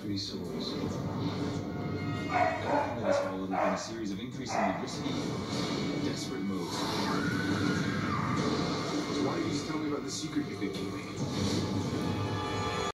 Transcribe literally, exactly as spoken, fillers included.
three swords. After this battle, there have been a series of increasingly risky, desperate moves. So why don't you just tell me about the secret you've been keeping?